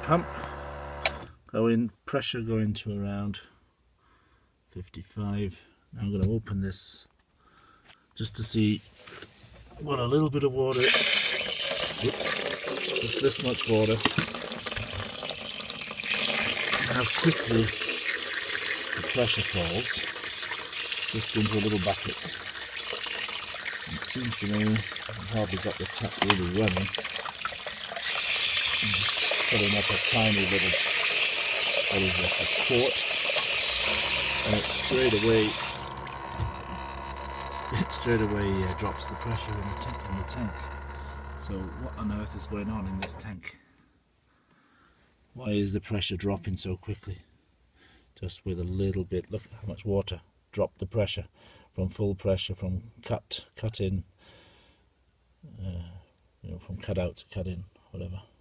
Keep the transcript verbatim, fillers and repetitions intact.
pump going, pressure going to around fifty-five. Now I'm going to open this just to see what a little bit of water, oops, just this much water, how quickly the pressure falls just into a little bucket. It seems to me I've hardly got the tap really running. I'm just putting up a tiny little, what is this, a quart, and it straight away it straight away uh, drops the pressure in the, tank, in the tank. So what on earth is going on in this tank? Why is the pressure dropping so quickly? Just with a little bit, look how much water dropped the pressure from full pressure, from cut, cut in, uh, you know, from cut out to cut in, whatever.